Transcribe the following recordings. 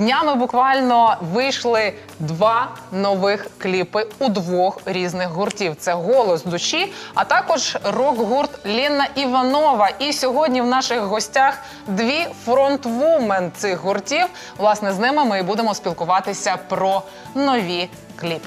Днями буквально вийшли 2 нових кліпи у 2 різних гуртів. Це «Голос душі», а також рок-гурт Лена Іванова. І сьогодні в наших гостях 2 фронтвумен цих гуртів. Власне, з ними ми і будемо спілкуватися про нові кліпи.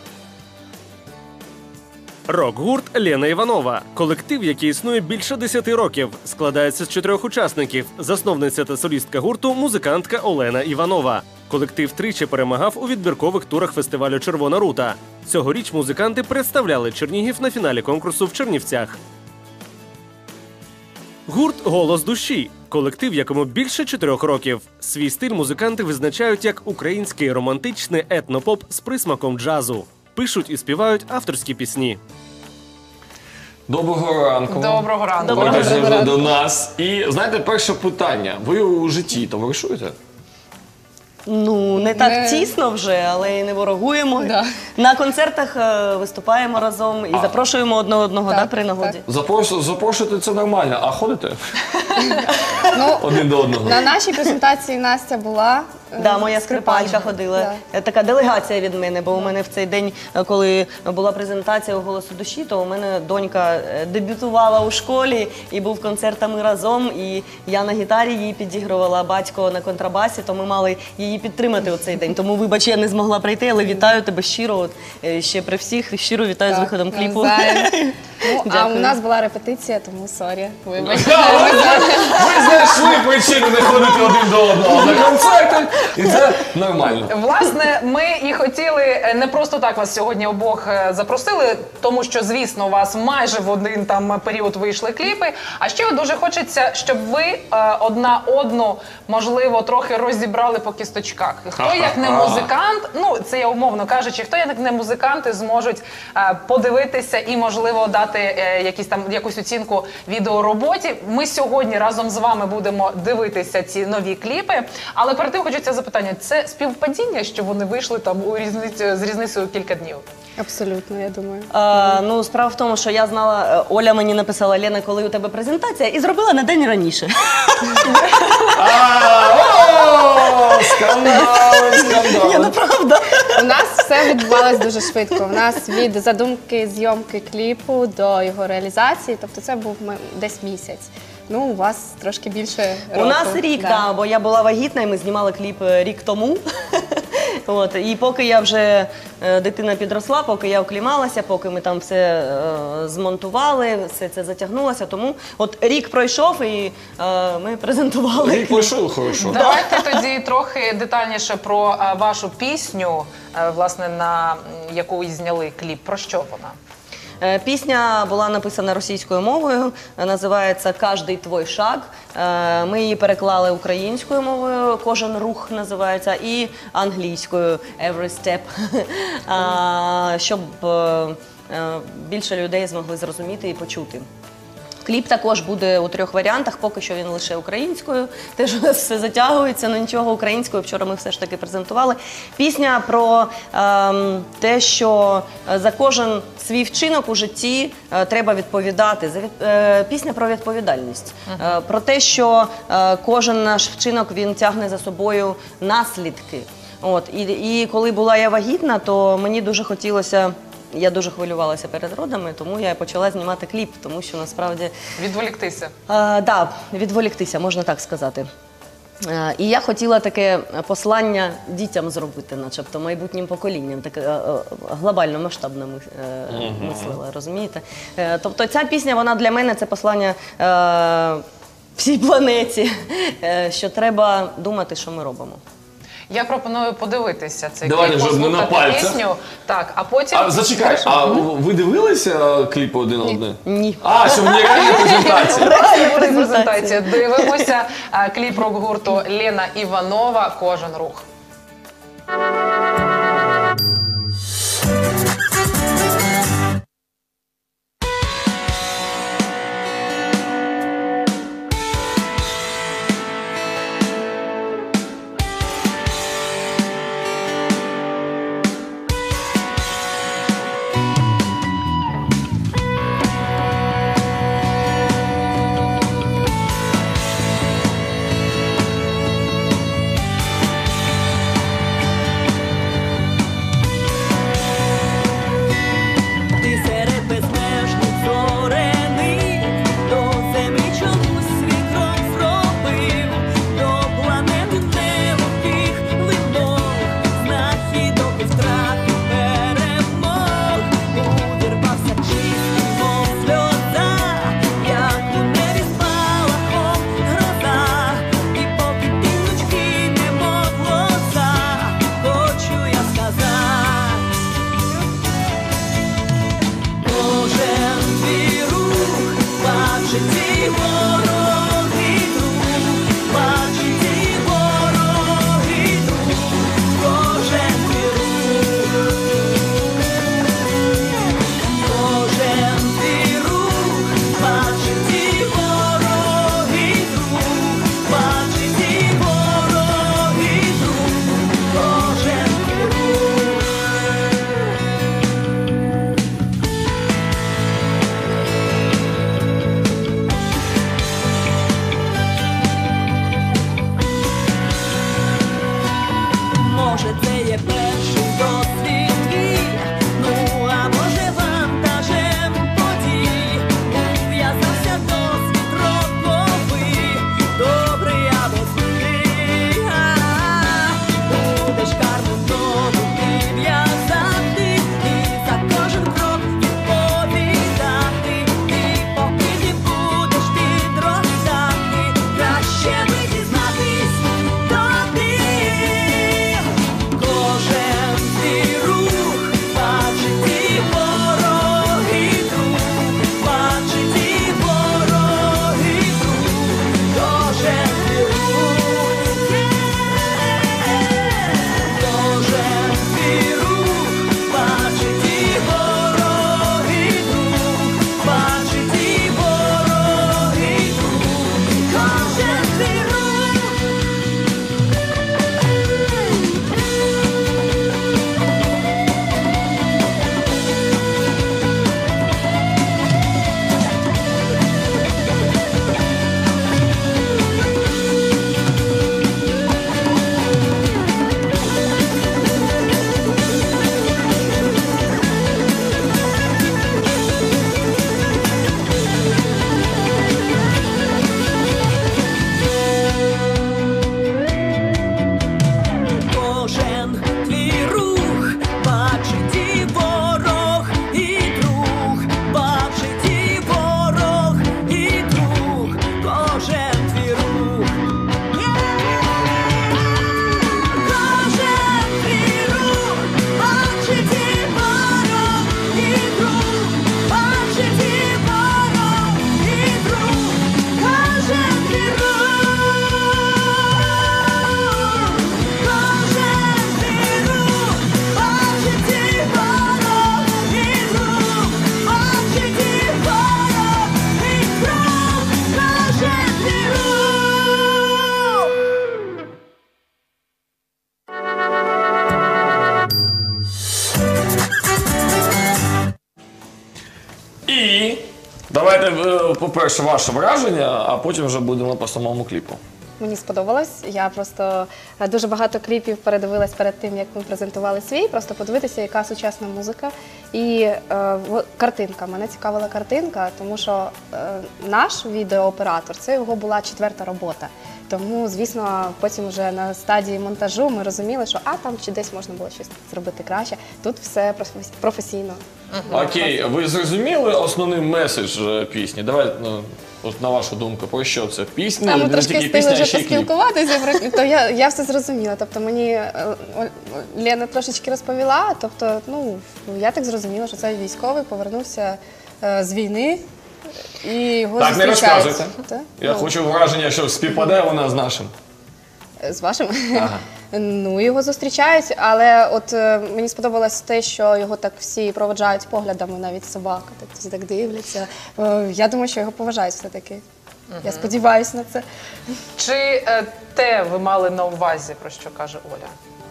Рок-гурт Лена Іванова. Колектив, який існує більше 10 років. Складається з 4 учасників. Засновниця та солістка гурту – музикантка Олена Іванова. Колектив тричі перемагав у відбіркових турах фестивалю «Червона рута». Цьогоріч музиканти представляли Чернігів на фіналі конкурсу в Чернівцях. Гурт «Голос душі». Колектив, якому більше 4 років. Свій стиль музиканти визначають як український романтичний етнопоп з присмаком джазу. Пишуть і співають авторські пісні. Доброго ранку. Доброго ранку. Доброго ранку до нас. І, знаєте, перше питання. Ви у житті товаришуєте? Ну, не так тісно вже, але і не ворогуємо. Да. На концертах виступаємо разом і запрошуємо одне одного при нагоді. Запрошувати це нормально, а ходите? Ну, один до одного. на нашій презентації Настя була. Да, моя скрипалька ходила. Да. Така делегація від мене, бо у мене в цей день, коли була презентація у «Голосу душі», то у мене донька дебютувала у школі, і був концерт «Ми разом», і я на гітарі її підігрувала, батько на контрабасі, то ми мали її підтримати у цей день. Тому, вибач, я не змогла прийти, але вітаю тебе щиро, от, ще при всіх, щиро вітаю з виходом кліпу. Ну, а у нас була репетиція, тому сорі. Вибач. Ви знайшли причину не ходити один до одного на концерти, і це нормально. Власне, ми і хотіли не просто так вас сьогодні обох запросили, тому що, звісно, у вас майже в один там період вийшли кліпи, а ще дуже хочеться, щоб ви одна одну, можливо, трохи розібрали по кісточках. Хто як не музикант, ну, це я умовно кажучи, хто як не музиканти зможуть подивитися і, можливо, дати якусь оцінку відеороботі. Ми сьогодні разом з вами будемо дивитися ці нові кліпи, але перед тим хочеться запитання, це співпадіння, що вони вийшли там з різницею кілька днів? Абсолютно, я думаю. Ну, справа в тому, що я знала, Оля мені написала: Лена, коли у тебе презентація, і зробила на день раніше. Скандал. Ні, ну правда. У нас все відбувалось дуже швидко. У нас від задумки, зйомки кліпу до його реалізації, тобто це був десь місяць. Ну, у вас трошки більше року. У нас рік, так, бо я була вагітна, і ми знімали кліп рік тому. От, і поки я вже, дитина підросла, поки я оклімалася, поки ми там все змонтували, все це затягнулося, тому от рік пройшов і ми презентували. Рік пройшов, хорошо. Давайте тоді трохи детальніше про вашу пісню, власне, на яку і зняли кліп. Про що вона? Пісня була написана російською мовою, називається «Каждий твой шаг». Ми її переклали українською мовою, «Кожен рух» називається, і англійською «Every step», щоб більше людей змогли зрозуміти і почути. Кліп також буде у 3 варіантах, поки що він лише українською. Теж у нас все затягується, але нічого, українською. Вчора ми все ж таки презентували. Пісня про те, що за кожен свій вчинок у житті треба відповідати. Пісня про відповідальність. Про те, що кожен наш вчинок, він тягне за собою наслідки. От. І коли була я вагітна, то мені дуже хотілося... Я дуже хвилювалася перед родами, тому я почала знімати кліп, тому що насправді... Відволіктися. Так, відволіктися, можна так сказати. І я хотіла таке послання дітям зробити, начебто майбутнім поколінням, таке глобально масштабно мислила, розумієте? Тобто ця пісня, вона для мене, це послання всій планеті, що треба думати, що ми робимо. Я пропоную подивитися цей Давайте, кліп, щоб не на послухати пальцях. пісню. Так, а потім... Зачекай, а ви дивилися кліпи один одне? Ні. Що в ній реальна презентація? презентація. Дивимося кліп рок-гурту Лена Іванова «Кожен рух». Давайте, по-перше, ваше враження, а потім вже будемо по самому кліпу. Мені сподобалось. Я просто дуже багато кліпів передивилась перед тим, як ми презентували свій, просто подивитися, яка сучасна музика. І картинка. Мене цікавила картинка, тому що наш відеооператор, це його була 4-та робота. Тому, звісно, потім вже на стадії монтажу ми розуміли, що там чи десь можна було щось зробити краще. Тут все професійно. Окей, ви зрозуміли основний меседж пісні? Давай, от на вашу думку, про що це? Пісня? Ми Не трошки тільки встигли пісня, а вже ще й кліп. поспілкуватися, то я все зрозуміла. Тобто мені Лена трошечки розповіла, тобто, я так зрозуміла, що цей військовий повернувся з війни і його Так, не зустрічають. розказуйте. Я хочу враження, що співпадає вона з нашим. З вашим? Ага. Його зустрічають, але от мені сподобалось те, що його так всі проводжають поглядами, навіть собака, так дивляться. Я думаю, що його поважають все-таки. Я сподіваюся на це. Чи те ви мали на увазі, про що каже Оля?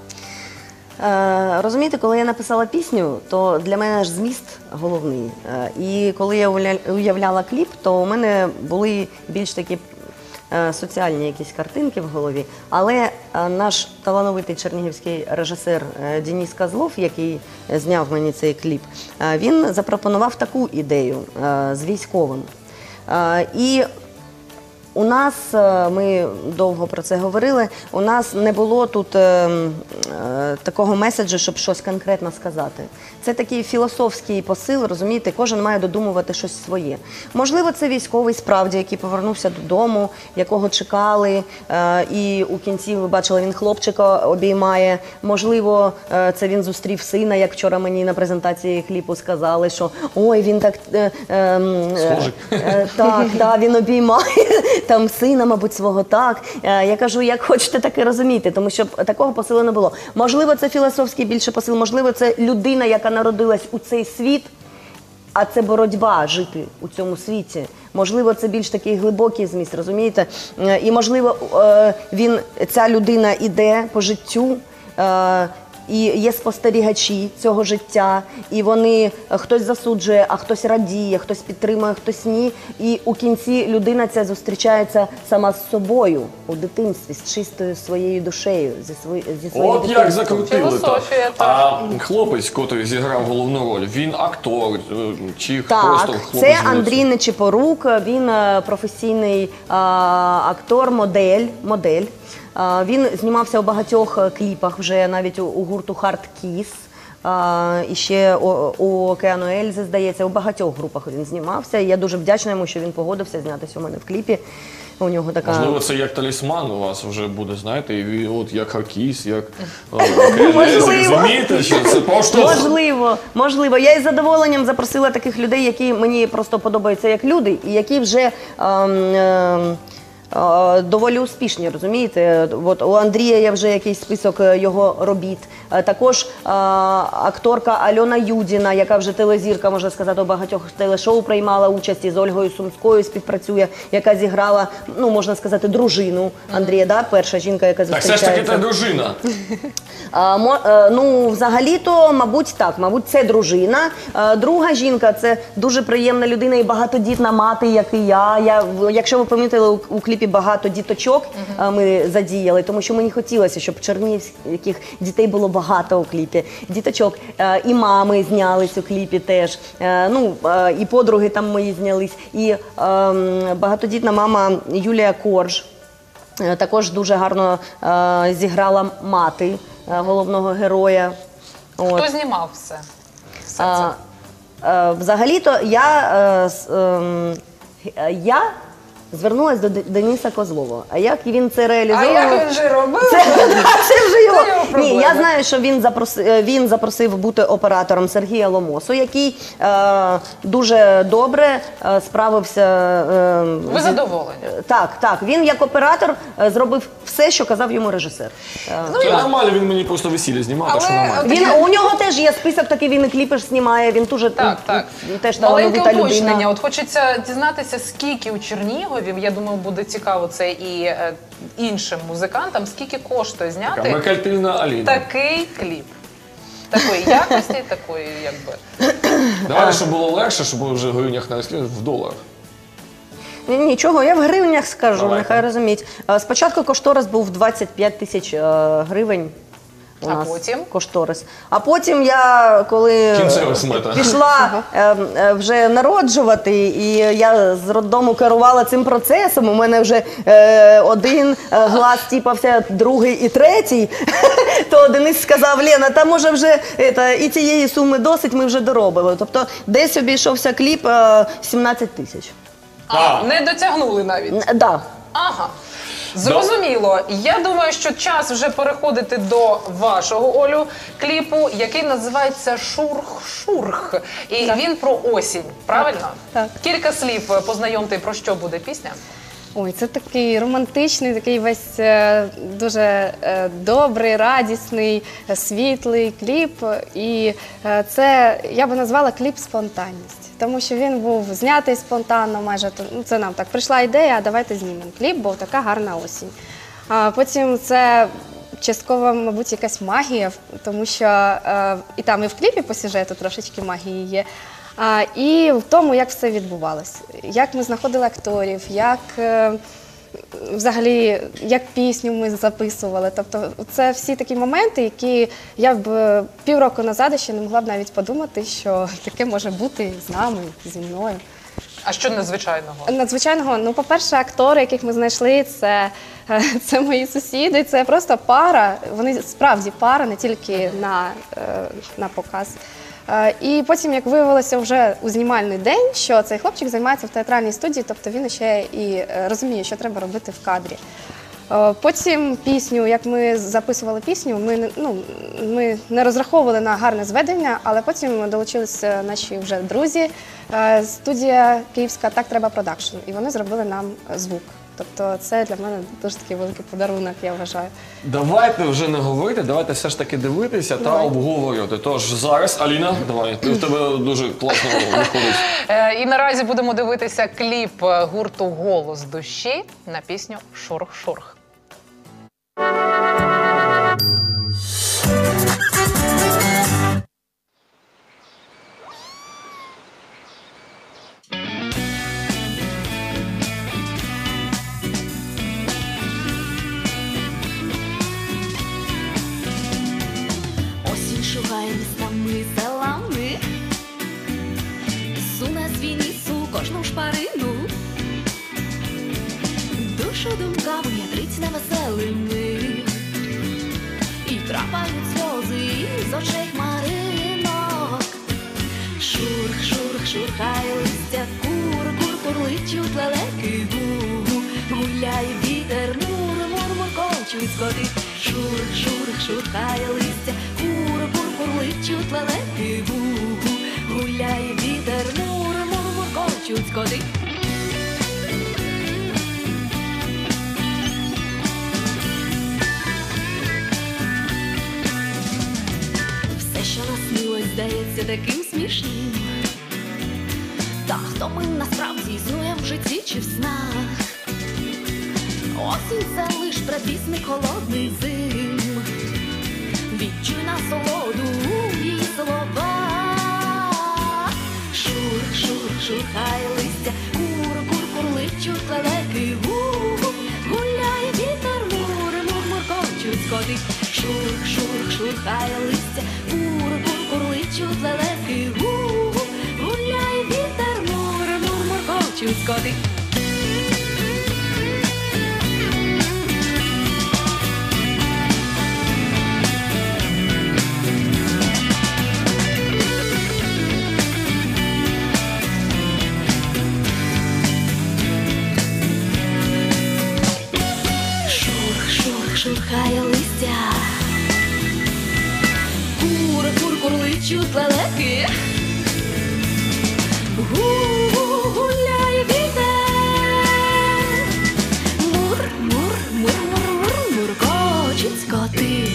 Розумієте, коли я написала пісню, то для мене ж зміст головний. І коли я уявляла кліп, то у мене були більш такі соціальні якісь картинки в голові. Але наш талановитий чернігівський режисер Денис Козлов, який зняв мені цей кліп, він запропонував таку ідею з військовим. І У нас, ми довго про це говорили, у нас не було тут такого меседжу, щоб щось конкретно сказати. Це такий філософський посил, розумієте, кожен має додумувати щось своє. Можливо, це військовий справді, який повернувся додому, якого чекали, і у кінці, ви бачили, він хлопчика обіймає. Можливо, це він зустрів сина, як вчора мені на презентації кліпу сказали, що ой, він так, так, він обіймає там сина, мабуть, свого так. Я кажу, як хочете, так і розумієте, тому що такого посилу не було. Можливо, це філософський більше посил, можливо, це людина, яка народилась у цей світ, а це боротьба жити у цьому світі. Можливо, це більш такий глибокий зміст, розумієте? І, можливо, ця людина іде по життю, і є спостерігачі цього життя, і вони, хтось засуджує, а хтось радіє, хтось підтримує, хтось ні. І у кінці людина ця зустрічається сама з собою у дитинстві, з чистою своєю душею, зі своєю От як закрутили так. Філософія, А хлопець, який зіграв головну роль, він актор чи Так, просто хлопець? це Андрій Нечипорук, він професійний актор, модель. Він знімався у багатьох кліпах, вже навіть у гурту Hard Kiss, і ще у Океану Ельзи, здається, у багатьох групах він знімався. І я дуже вдячна йому, що він погодився знятися у мене в кліпі. У нього така... Можливо, це як талісман у вас вже буде, знаєте, і от як Хакіс, як Океан Ельзи, розумієте, що це поштовх? Можливо. Я із задоволенням запросила таких людей, які мені просто подобаються як люди, і які вже... доволі успішні, розумієте? От у Андрія є вже якийсь список його робіт. Також акторка Альона Юдіна, яка вже телезірка, можна сказати, у багатьох телешоу приймала участь, і з Ольгою Сумською співпрацює, яка зіграла, ну, можна сказати, дружину Андрія, да? Перша жінка, яка Так зустрічається. все ж таки це дружина. Ну, взагалі-то, мабуть, так. Мабуть, це дружина. Друга жінка – це дуже приємна людина і багатодітна мати, як і я. Якщо ви помітили, у кліпі багато діточок ми задіяли, тому що мені хотілося, щоб чернігівських дітей було багато у кліпі. Діточок. І мами знялись у кліпі теж. Ну, і подруги там мої знялись. І багатодітна мама Юлія Корж також дуже гарно зіграла мати головного героя. Хто знімав все це? Взагалі-то я звернулася до Дениса Козлова. А як він це реалізовував? А як він же робив? Це вже його. Ні, я проблема. знаю, що він запросив бути оператором Сергія Ломосу, який дуже добре справився. Ви задоволені? Так. Він як оператор зробив все, що казав йому режисер. Це нормально, він мені просто весілля знімав, так що нормально. У нього теж є список такий, він і кліпи ж знімає, він дуже Так. теж Маленьке талановита уточнення. людина. От хочеться дізнатися, скільки у Чернігові, я думаю, буде цікаво це і іншим музикантам, скільки коштує Така зняти Меркальтильна Аліна. такий кліп. Такої якості, такої, якби. Давайте, щоб було легше, щоб було вже в гривнях не розслідувати, в доларах. Нічого, я в гривнях скажу, Давайте. нехай розуміють. Спочатку кошторис був 25 тисяч гривень. У А нас потім? кошторис. А потім я, коли Кінцева смета. пішла вже народжувати, і я з роддому керувала цим процесом, у мене вже один глаз тіпався, другий і третій, то Денис сказав: Лена, та може вже і цієї суми досить, ми вже доробили. Тобто десь обійшовся кліп 17 тисяч. Не дотягнули навіть. Да. Ага. Зрозуміло. Я думаю, що час вже переходити до вашого, Олю, кліпу, який називається «Шурх-шурх». І він про осінь, правильно? Так. Кілька слів познайомте, про що буде пісня. Ой, це такий романтичний, такий весь дуже добрий, радісний, світлий кліп. І це, я би назвала, кліп «Спонтанність». Тому що він був знятий спонтанно майже. Ну, це нам так прийшла ідея, давайте знімемо кліп, бо така гарна осінь. А потім це частково, мабуть, якась магія, тому що і там, і в кліпі по сюжету трошечки магії є. І в тому, як все відбувалося. Як ми знаходили акторів, як взагалі, як пісню ми записували. Тобто це всі такі моменти, які я б півроку назад ще не могла б навіть подумати, що таке може бути з нами, зі мною. А що незвичайного? Надзвичайного, ну, по-перше, актори, яких ми знайшли, це мої сусіди, це просто пара. Вони справді пара, не тільки на показ. І потім, як виявилося вже у знімальний день, що цей хлопчик займається в театральній студії, тобто він ще і розуміє, що треба робити в кадрі. Потім пісню, як ми записували пісню, ми не розраховували на гарне зведення, але потім долучилися наші вже друзі, студія київська «Так треба продакшн», і вони зробили нам звук. Тобто це для мене дуже такий великий подарунок, я вважаю. Давайте вже не говорити, давайте все ж таки дивитися та обговорювати. Тож зараз, Аліна, давай, в тебе дуже класно виходить. І наразі будемо дивитися кліп гурту «Голос душі» на пісню «Шурх-шурх». Осінь шугає містами, селами, суне свій ніс у кожну шпарину, душу думками ядрить невеселими, і крапають сльози з очей хмаринок. Шурх, шурх, шурхає листя, кур, курличуть лелеки, гуляє вітер, мур, кочуть скоти. Шурх, шурх, шурхає листя, кур, курличуть лелеки, гуляє вітер, мур, кочуть скоти. Все, що наснилось, здається таким смішним. Та хто ми насправді існуємо в житті чи в снах? Осінь – це лиш предвісник холодний зим. Відчуй насолоду у її словах. Шурх, шурх, шурхає листя, курличуть лелеки, гуляє вітер, мур, кочуть скоти. Шурх, шурх, шурхає листя, курличуть лелеки, гуляє вітер, мур, кочуть скоти. Шурхає листя, курличуть лелеки, гуляє вітер, мур, кочуть скоти.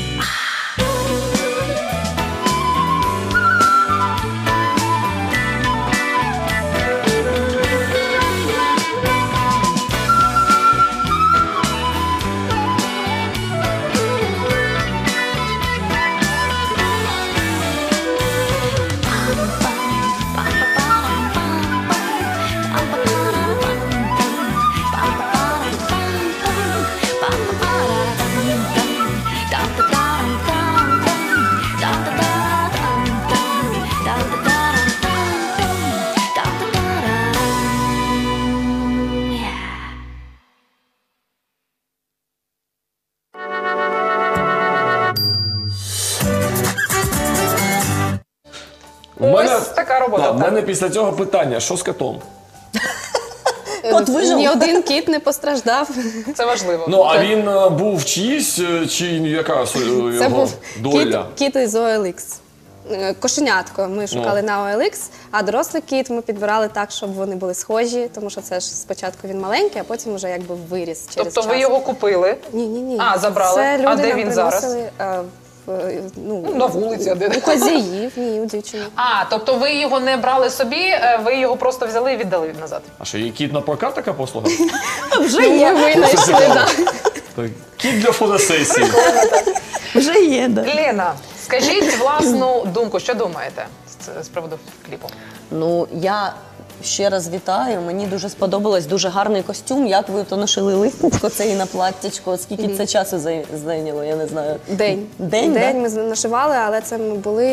Ось така робота. У мене після цього питання, що з котом? Кот вижив. Ні один кіт не постраждав. Це важливо. Ну, а він був чиїсь, чи яка Це його був доля? кіт із OLX. Кошенятко ми шукали на OLX, а дорослий кіт ми підбирали так, щоб вони були схожі, тому що це ж спочатку він маленький, а потім вже якби виріс через час. Тобто ви його купили? Ні. А, забрали? Це люди А де нам він зараз? приносили, На вулиці, а де? у хазяїв, ні, у дівчини. А, тобто ви його не брали собі, ви його просто взяли і віддали назад? А що, є кіт на прокат така послуга? Вже є. Ми винайшли, так. Так, кіт для фотосесії. Вже є, да. Лена, скажіть власну думку, що думаєте з приводу кліпу? Ну, я ще раз вітаю. Мені дуже сподобалось, дуже гарний костюм. Як ви то нашили листочко це і на платтячко? Скільки це часу зайняло, я не знаю. День. День, да? ми нашивали, але це ми були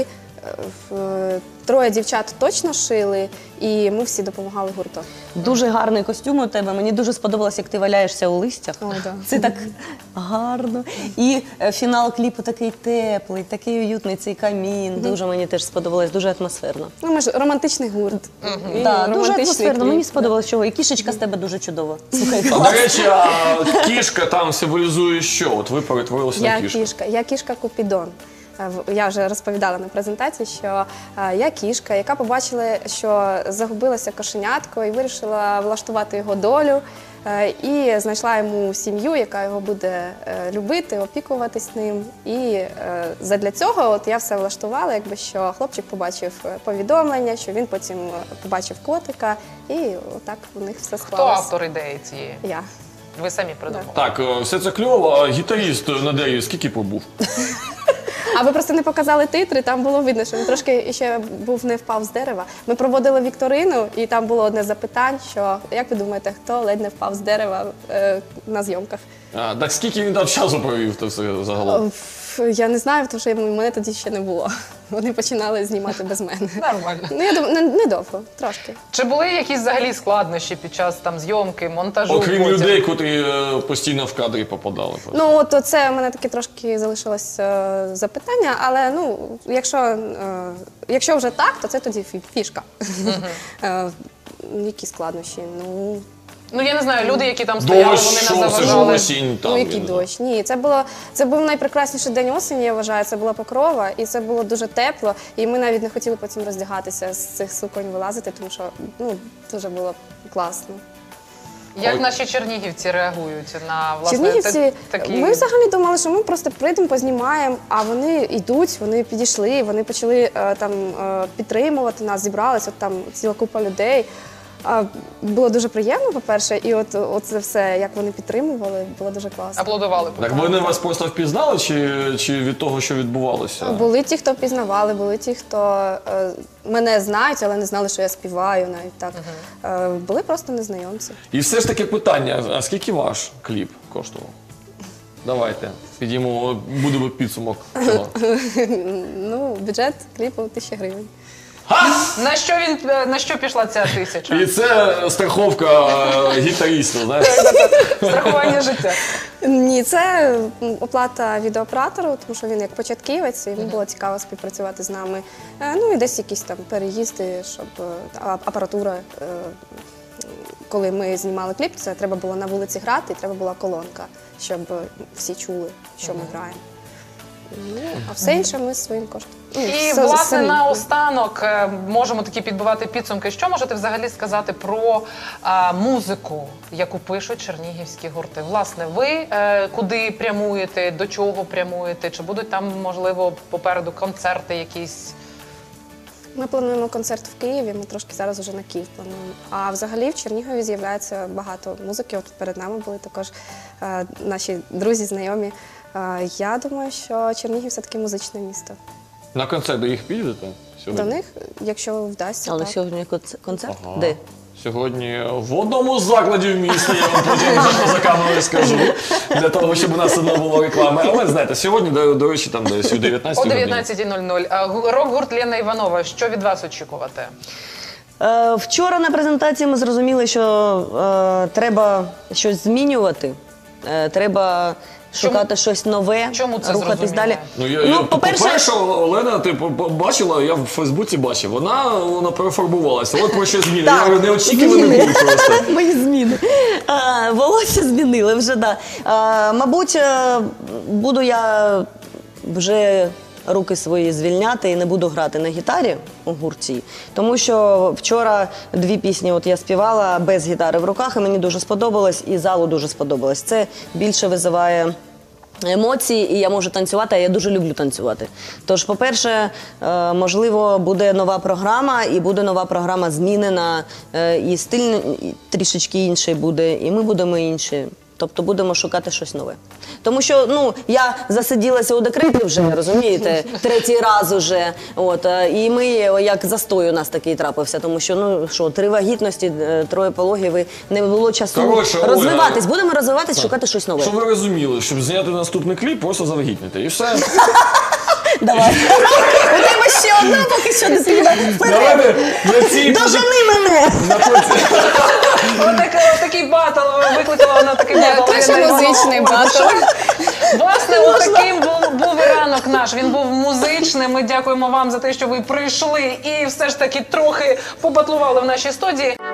троє дівчат точно шили, і ми всі допомагали гурту. Дуже гарний костюм у тебе. Мені дуже сподобалось, як ти валяєшся у листях. Ой, да. Це так гарно. І фінал кліпу такий теплий, такий уютний, цей камін. Дуже мені теж сподобалось, дуже атмосферно. Ну, ми ж романтичний гурт. І Так, дуже романтичний атмосферно. кліп. Мені сподобалось, чого. І кішечка з тебе дуже чудова. Слухай, А, клас. до речі, а кішка там символізує що? От ви перетворилися на кішку. Я кішка Купідон. Я вже розповідала на презентації, що я кішка, яка побачила, що загубилося кошенятко і вирішила влаштувати його долю. І знайшла йому сім'ю, яка його буде любити, опікуватись ним. І задля цього от я все влаштувала, якби що хлопчик побачив повідомлення, що він потім побачив котика, і отак у них все Хто склалося. автор ідеї цієї? Я. Ви самі придумали? Так, все це кльово, а гітаріст на дереві скільки побув? А ви просто не показали титри, там було видно, що він трошки ще не впав з дерева. Ми проводили вікторину, і там було одне запитання, що, як ви думаєте, хто ледь не впав з дерева на зйомках? А, так скільки він там часу провів, то все загалом? Я не знаю, тому що мене тоді ще не було. Вони починали знімати без мене. Нормально. Ну, я думаю, недовго, трошки. Чи були якісь взагалі складнощі під час там зйомки, монтажу? Окрім потім? людей, котрі постійно в кадрі попадали. Ну, от це у мене таке трошки залишилось запитання, але ну, якщо вже так, то це тоді фішка. Які складнощі? Ну, я не знаю, люди, які там стояли, Дощ, вони що не це ж заважали. осінь там. Ну, я який не знаю. дощ? Ні, це був найпрекрасніший день осені, я вважаю. Це була Покрова, і це було дуже тепло. І ми навіть не хотіли потім роздягатися, з цих суконь вилазити, тому що дуже було класно. Як наші чернігівці реагують на, власне, Чернігівці, такі... ми взагалі думали, що ми просто прийдемо, познімаємо, а вони йдуть, вони підійшли, вони почали підтримувати нас, зібралися, там ціла купа людей. Було дуже приємно, по-перше, і от це все, як вони підтримували, було дуже класно. Аплодували. Так вони вас просто впізнали, чи від того, що відбувалося? Були ті, хто впізнавали, були ті, хто мене знають, але не знали, що я співаю, навіть так. Були просто незнайомці. І все ж таки питання, а скільки ваш кліп коштував? Давайте, підіймо, будемо підсумок цього. Ну, бюджет кліпу 1000 гривень. На що пішла ця 1000? І це страховка гітариста, знаєш? Страхування життя. Ні, це оплата відеооператору, тому що він як початківець, і йому було цікаво співпрацювати з нами. Ну і десь якісь там переїзди, щоб апаратура. Коли ми знімали кліп, це треба було на вулиці грати, і треба була колонка, щоб всі чули, що ми граємо. Ну, а все інше ми своїм коштом. І, власне, наостанок можемо такі підбивати підсумки. Що можете взагалі сказати про музику, яку пишуть чернігівські гурти? Власне, ви куди прямуєте, до чого прямуєте? Чи будуть там, можливо, попереду концерти якісь? Ми плануємо концерт в Києві, ми трошки зараз вже на Київ плануємо. А взагалі в Чернігові з'являється багато музики. От перед нами були також наші друзі, знайомі. Я думаю, що Чернігів все-таки музичне місто. На концерт до їх підете сьогодні? До них, якщо вдасться, Але так. сьогодні концерт? Ага. Де? Сьогодні в одному з закладів міста, я вам потім за камерою скажу, для того, щоб у нас одно було реклами. Але, знаєте, сьогодні, до речі, там десь о 19 О годині. 19:00. Рок-гурт Лена Іванова. Що від вас очікувати? Вчора на презентації ми зрозуміли, що треба щось змінювати, треба шукати щось нове, Чому це рухатись зрозуміло? далі. По-перше, Олена, ти бачила, я в Фейсбуці бачив, вона перефарбувалася. От про що зміни. Я говорю, неочікуваний був просто. Мої зміни. Волосся змінили вже, так. Мабуть, буду я вже руки свої звільняти і не буду грати на гітарі у гурті. Тому що вчора 2 пісні от я співала без гітари в руках, і мені дуже сподобалось, і залу дуже сподобалось. Це більше визиває емоції, і я можу танцювати, а я дуже люблю танцювати. Тож, по-перше, можливо, буде нова програма, і буде нова програма змінена, і стиль трішечки інший буде, і ми будемо інші. Тобто будемо шукати щось нове. Тому що, я засиділася у декреті вже, розумієте, 3-й раз уже. І ми, як застой у нас такий трапився, тому що, 3 вагітності, 3 пологів, і не було часу розвиватись. Будемо розвиватись, шукати щось нове. Щоб ви розуміли, щоб зняти наступний кліп, просто завагітніти. І все. Давай. У тебе ще одна Що дитина? Вперед! Давайте на цій Дожени мене! Отакий батл викликала вона такий батл. Той, що музичний батл. Власне, отаким був і ранок наш. Він був музичним. Ми дякуємо вам за те, що ви прийшли і все ж таки трохи побатлували в нашій студії.